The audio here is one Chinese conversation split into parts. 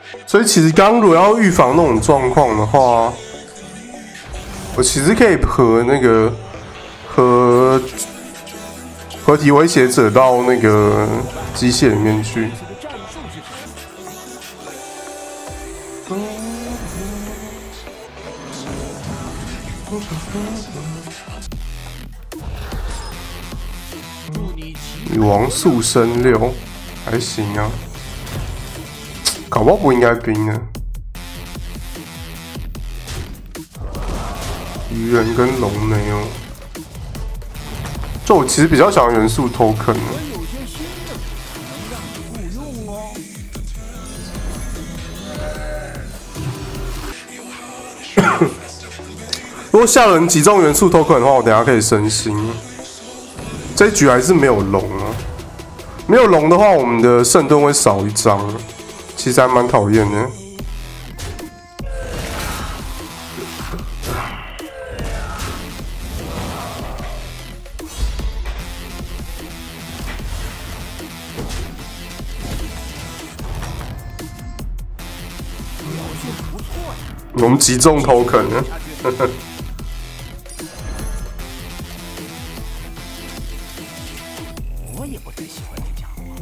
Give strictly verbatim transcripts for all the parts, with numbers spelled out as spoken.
所以其实刚如果要预防那种状况的话，我其实可以和那个和合体威胁者到那个机械里面去。女王速升六还行啊，搞不好不应该冰呢。鱼人跟龙没有，就我其实比较喜欢元素 token 的。如果下轮击中元素 token 的话，我等一下可以升星。这一局还是没有龙啊，没有龙的话，我们的圣盾会少一张，其实还蛮讨厌的。我们击中 token 呢？ 我也不太喜欢这家伙。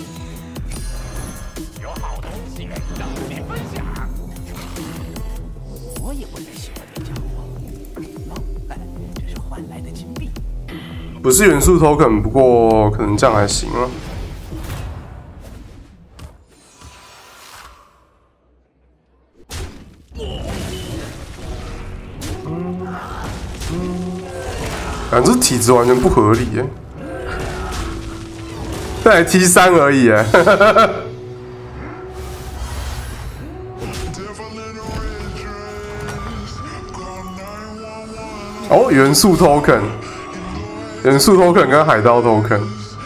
有好东西让你分享。我也不太喜欢这家伙。哦，哎，这是换来的金币。 不是元素 token， 不过可能这样还行啊。感觉这体质完全不合理耶，这才 T 三而已耶。哦，元素 token， 元素 token 跟海盗 token。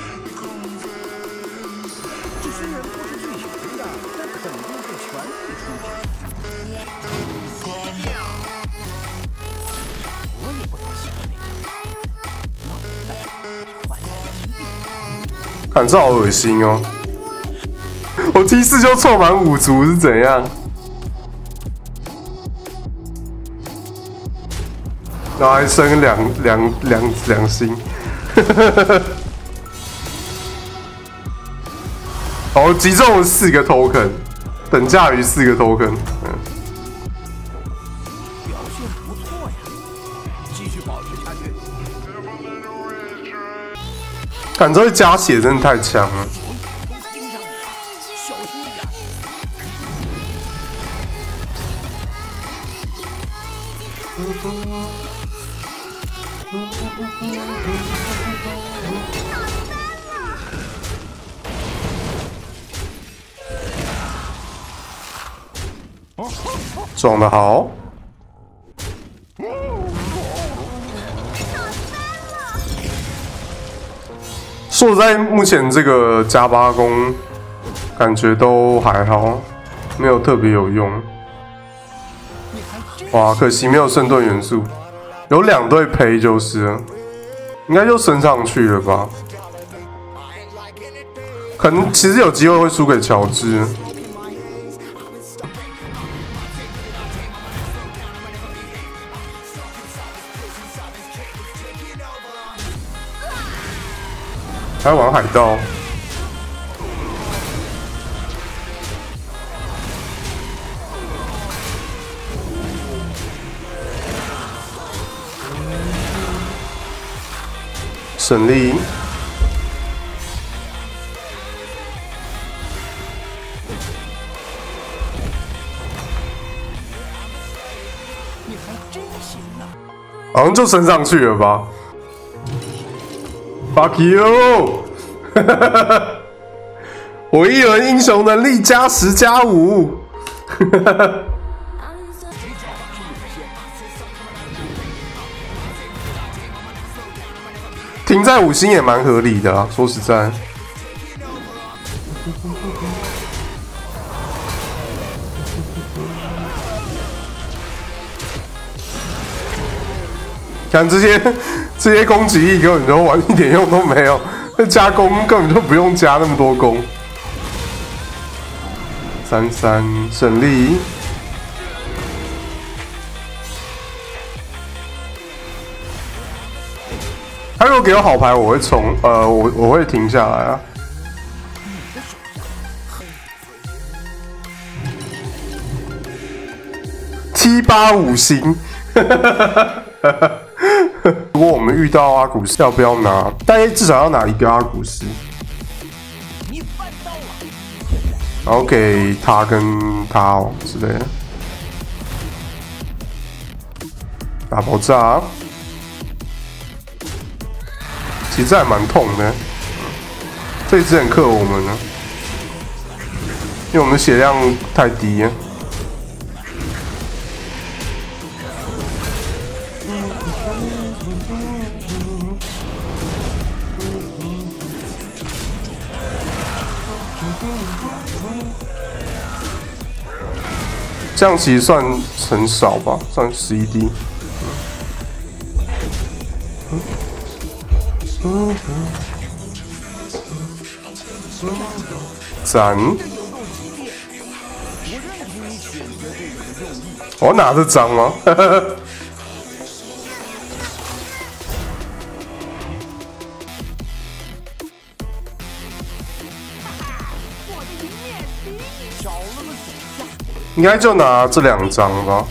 这些人不是最强的，但肯定是全力出击。我也不太喜欢那个。 看这好恶心哦！我 T 四就凑满五族是怎样？然后还升两两两两星，哦，击中了四个 token， 等价于四个 token。嗯， 表现不错呀，继续保持下去。 看这会加血真的太强了。 盯上你了，小心一点。 撞得好！说实在，目前这个加八攻感觉都还好，没有特别有用。哇，可惜没有圣盾元素，有两队陪就是了，应该就升上去了吧？可能其实有机会会输给乔治。还玩海盗，胜利。 你还真行啊！ 好像就升上去了吧 ？Fuck you！ 我一轮英雄能力加十加五，停在五星也蛮合理的啊，说实在。看这些这些攻击力根本就玩一点用都没有，那加攻根本就不用加那么多攻。 三三胜利。他如果给我好牌，我会冲，呃，我我会停下来啊。七八五星。如果我们遇到阿古斯，要不要拿？大概至少要拿一个阿古斯。然后给他跟他哦之类的。打爆炸。其实还蛮痛的，这一只很克我们呢，因为我们的血量太低了。这样其实算很少吧，算十一滴。嗯嗯赞！我要拿这张吗？应该就拿这两张吧。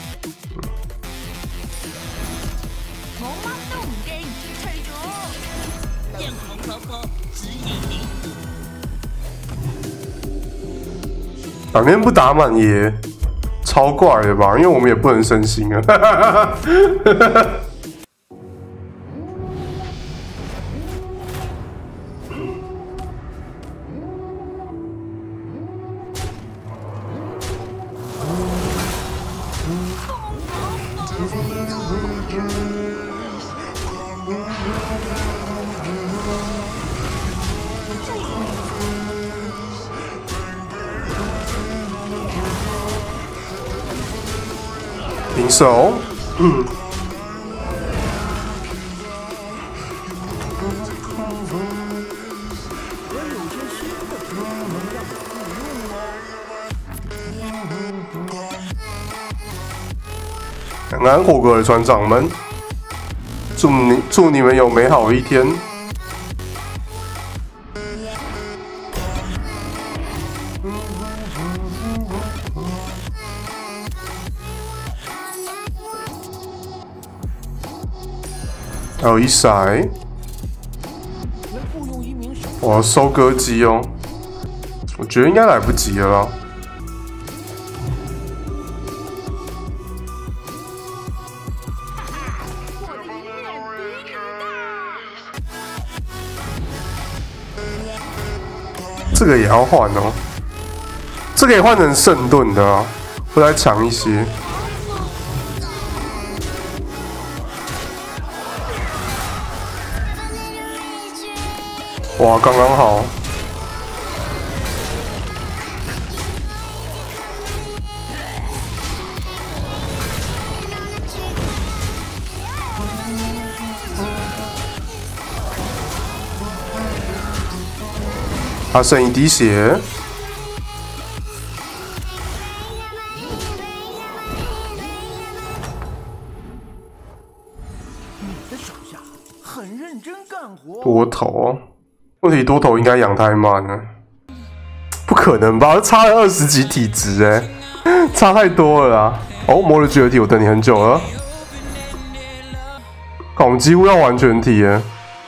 两边不打满也超怪的吧？因为我们也不能升星啊。平手，嗯。感恩火哥的船长们，祝你祝你们有美好的一天。还有一骰，我要收割机哦，我觉得应该来不及了啦。这个也要换哦，这个也换成圣盾的啊，我来抢一些。哇，刚刚好。他剩一滴血。 你的手下很认真干活。 多头，问题多头应该养太慢了，不可能吧？差了二十几体质哎、欸，差太多了啊！哦，摩尔绝体，我等你很久了。看，我们几乎要完全体了。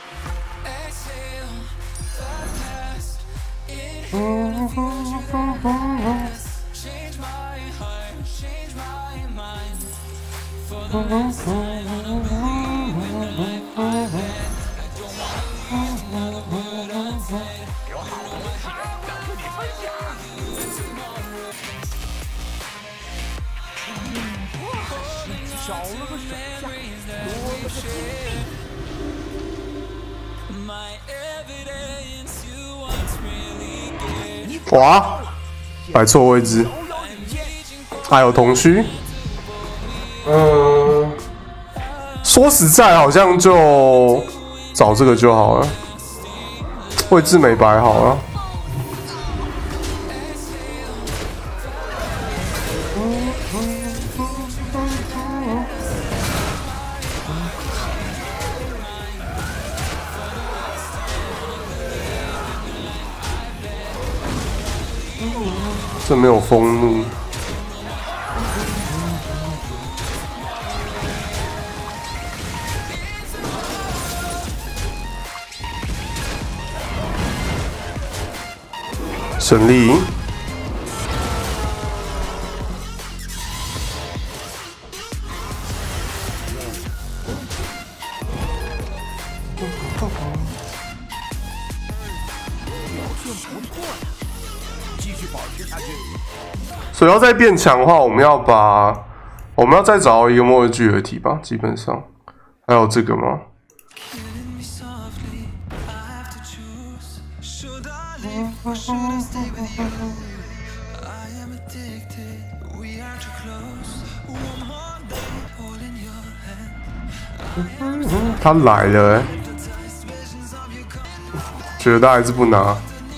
少了个手下，多了个助力。 哇，摆错位置，还有同须。嗯，说实在，好像就找这个就好了，位置没摆好了。 这没有风怒。神力。 所以要再变强的话，我们要把我们要再找到一个末日巨合体吧，基本上还有这个吗？他来了、欸，觉得他还是不拿。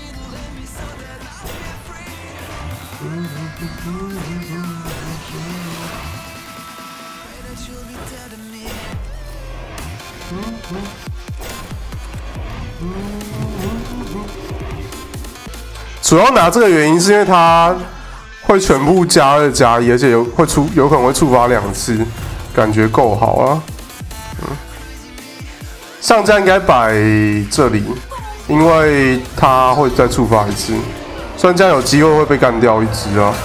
主要拿这个原因是因为它会全部加二加一，而且有会触有可能会触发两次，感觉够好啊。嗯，上架应该摆这里，因为它会再触发一次，虽然这样有机会会被干掉一只啊。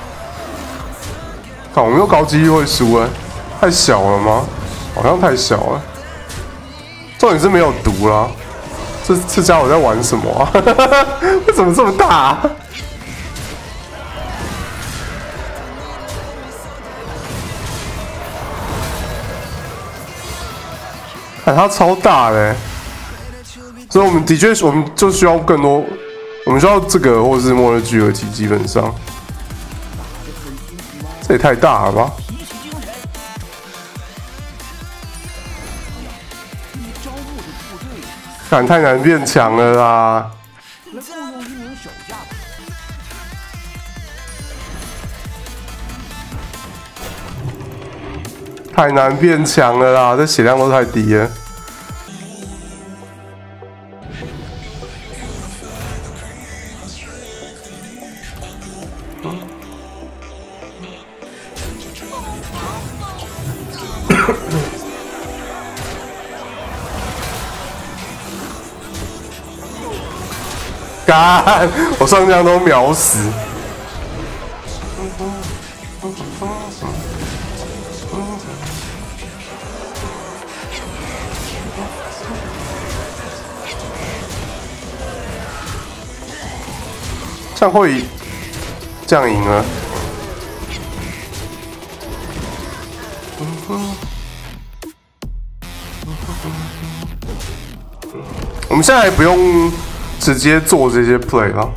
看我们又高几率会输哎、欸，太小了吗？好像太小了。重点是没有毒啦。 这这家伙在玩什么啊？为什么这么大、啊？看它超大的、欸，所以我们的确，我们就需要更多，我们需要这个或者是末日巨合体，基本上，这也太大了吧！ 看太难变强了啦！太难变强了啦，这血量都太低了。干！我上将都秒死。这样会这样赢了。我们现在不用。 直接做这些 play 了。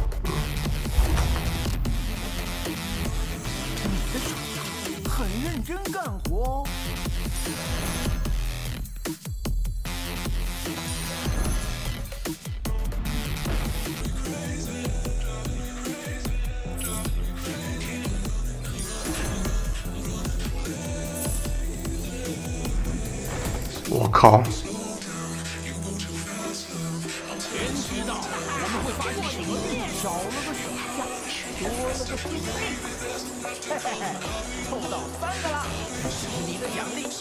很认真干活。 我靠！ 少了个水下，多了个精力，嘿嘿嘿，凑到三个了，这是你的奖励。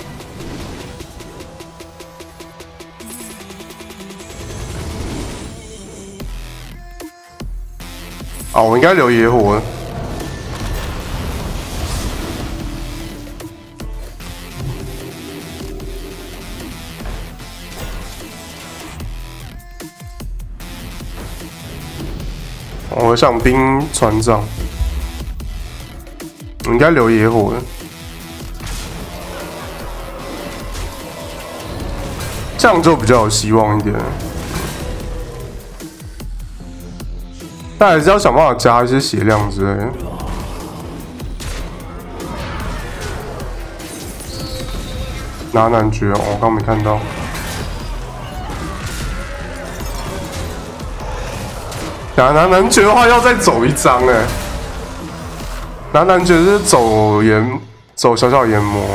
啊，我应该留野火。我想兵船长，我应该留野火的，这样就比较有希望一点。但还是要想办法加一些血量之类的。拿男爵，哦我刚没看到。 拿拿男爵的话要再走一张哎，拿男爵是走研走小小研磨，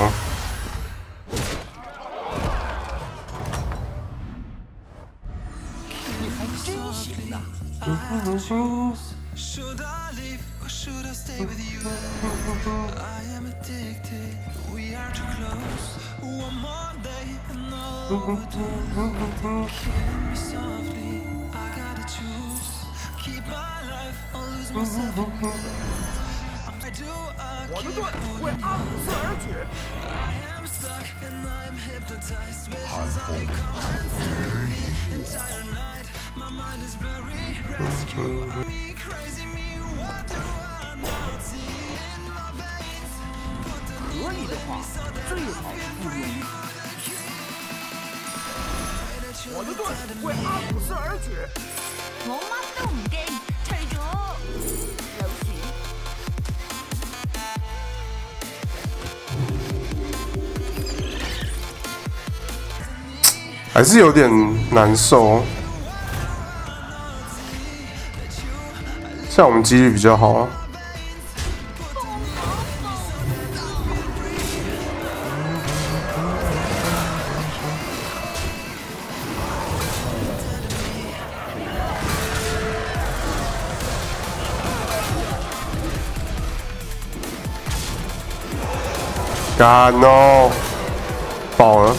你还真行啊！ 我的盾为阿姆斯而举。寒风。可以的话，最好是不用力。我的盾为阿姆斯而举。 我乜都唔驚，除咗老鼠。 还是有点难受，像我们几率比较好啊。干哦，爆了！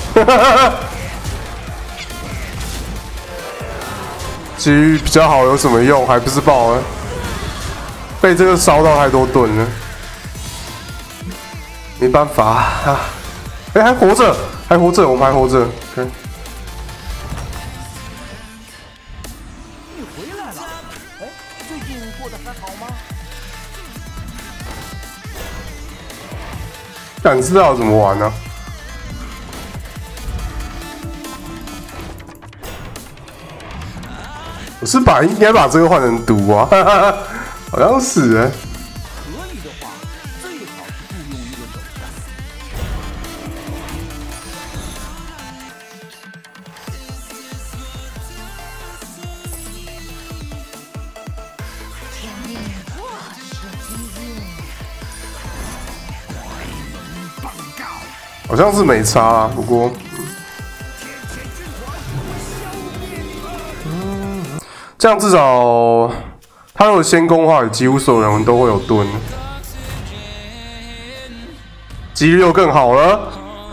机遇比较好有什么用？还不是爆了？被这个烧到太多盾了，没办法啊！哎、欸，还活着，还活着，我们还活着。OK。 你回来了？哎，最近过得还好吗？ 想知道怎么玩呢、啊？ 我是把应该把这个换成毒啊，好像是哎、欸。 可以的话，最好是雇佣一个手下。 天命我是今日。 报告。 好像是没差啦，不过。 这样至少，他如果先攻的话，几乎所有人都会有盾，几率又更好了。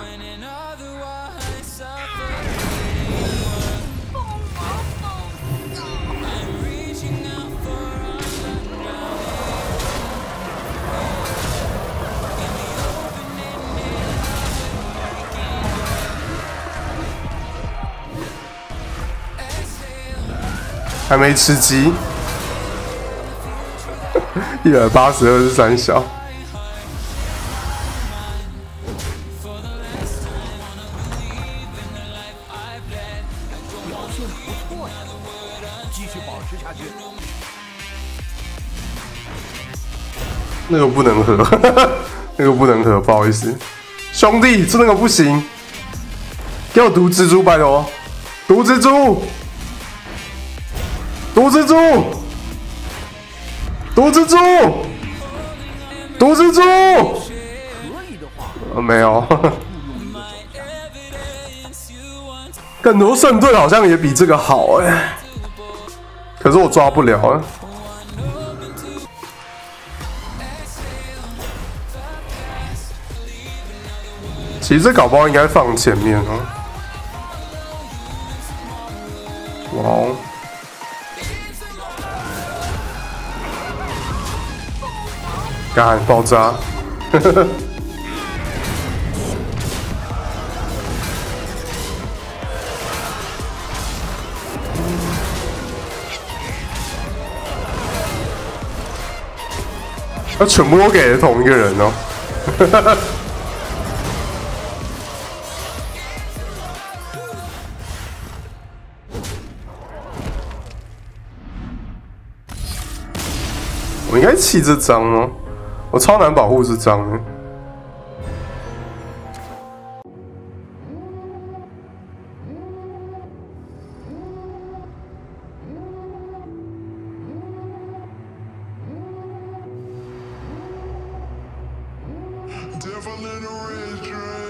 还没吃鸡，一百八十二是三小。 表现不错呀，继续保持下去。 那个不能喝，那个不能喝，不好意思，兄弟，这那个不行，给我毒蜘蛛，拜托，毒蜘蛛。 毒蜘蛛，毒蜘蛛，毒蜘蛛。 可以的话， 呃，没有。 雇佣一个手下。 更多圣盾好像也比这个好哎、欸，可是我抓不了啊。其实这搞不好应该放前面哦。哇哦！ 干爆炸！他全部都给了同一个人哦。我应该弃这张哦。 我超难保护这张的。Devil in a red dress.